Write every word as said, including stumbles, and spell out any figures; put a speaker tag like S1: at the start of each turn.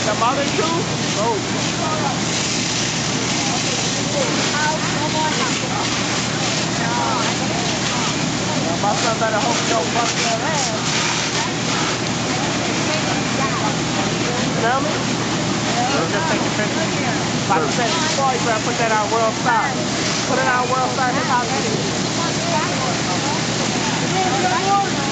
S1: The mother too? Oh. Well, my son better hope you don't bust that ass. Feel me? We'll just take a picture. Like I said before, you better put that on World Star. Put it on World Star Hip Hop Edit.